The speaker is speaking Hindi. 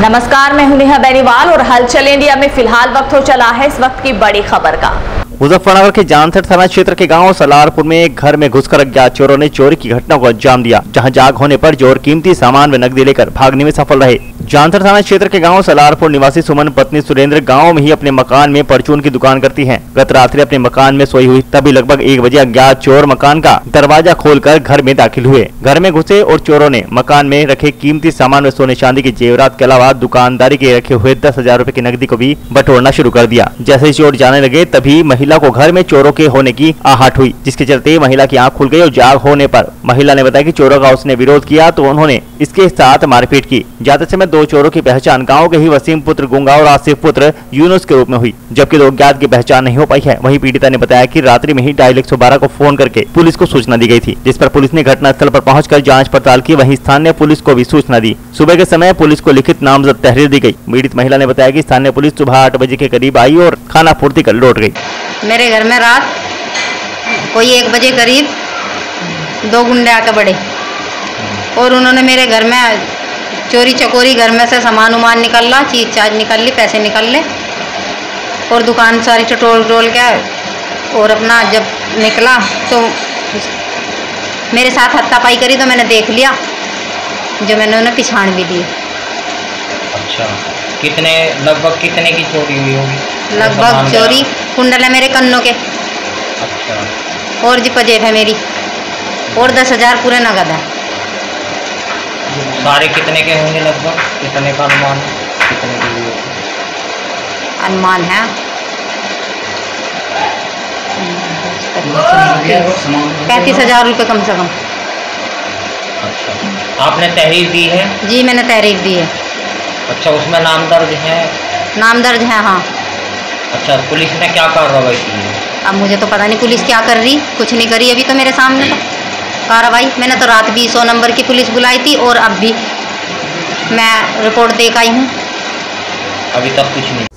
नमस्कार, मैं हूं नेहा बेनीवाल और हलचल इंडिया में फिलहाल वक्त हो चला है इस वक्त की बड़ी खबर का। मुजफ्फरनगर के जानसठ थाना क्षेत्र के गांव सलारपुर में एक घर में घुसकर अज्ञात चोरों ने चोरी की घटना को अंजाम दिया, जहां जाग होने पर चोर कीमती सामान व नकदी लेकर भागने में सफल रहे। जानसठ थाना क्षेत्र के गांव सलारपुर निवासी सुमन पत्नी सुरेंद्र गांव में ही अपने मकान में परचून की दुकान करती हैं। गत रात्रि अपने मकान में सोई हुई तभी लगभग 1 बजे अज्ञात चोर मकान का दरवाजा खोलकर घर में दाखिल हुए। घर में घुसे और चोरों ने मकान में रखे कीमती सामान व सोने चांदी के जेवरात के अलावा दुकानदारी के रखे हुए 10,000 रूपए की नकदी को भी बटोरना शुरू कर दिया। जैसे ही चोर जाने लगे तभी महिला को घर में चोरों के होने की आहट हुई, जिसके चलते महिला की आंख खुल गई और जाग होने पर महिला ने बताया कि चोरों का उसने विरोध किया तो उन्होंने इसके साथ मारपीट की। जाते समय 2 चोरों की पहचान गांव के ही वसीम पुत्र गुंगा और आसिफ पुत्र यूनुस के रूप में हुई, जबकि 2 अज्ञात की पहचान नहीं हो पाई है। वहीं पीड़िता ने बताया कि रात्रि में ही डायल 112 को फोन करके पुलिस को सूचना दी गई थी, जिस पर पुलिस ने घटनास्थल पर पहुंचकर जांच पड़ताल की। वहीं स्थानीय पुलिस को भी सूचना दी। सुबह के समय पुलिस को लिखित नामजद तहरीर दी गई। पीड़ित महिला ने बताया कि स्थानीय पुलिस सुबह 8 बजे के करीब आई और खाना पूर्ति कर लौट गई। मेरे घर में रात कोई 1 बजे करीब 2 गुंडे आके बढ़े और उन्होंने मेरे घर में चोरी चकोरी, घर में से सामान उमान निकाला, चीज चार्ज निकाल ली, पैसे निकाल ले और दुकान सारी टटोल के और अपना जब निकला तो मेरे साथ हत्तापाई करी तो मैंने देख लिया, जो मैंने उन्हें पिछाड़ भी दी। अच्छा, लगभग कितने की चोरी हुई होगी? लगभग चोरी कुंडल है मेरे कन्नों के। अच्छा। और जी पजेब है मेरी और 10,000 पूरे नगद है। सारे कितने के होंगे? लगभग कितने का अनुमान है? कितने के लिए अनुमान है 35,000 रुपये कम से कम। अच्छा, आपने तहरीर दी है? जी मैंने तहरीर दी है। अच्छा, उसमें नाम दर्ज है? नाम दर्ज है, हाँ। अच्छा, पुलिस ने क्या कार्रवाई की है? अब मुझे तो पता नहीं पुलिस क्या कर रही, कुछ नहीं करी अभी तो मेरे सामने तो कार्रवाई। मैंने तो रात भी 100 नंबर की पुलिस बुलाई थी और अब भी मैं रिपोर्ट दे के आई हूँ। अभी तक कुछ नहीं?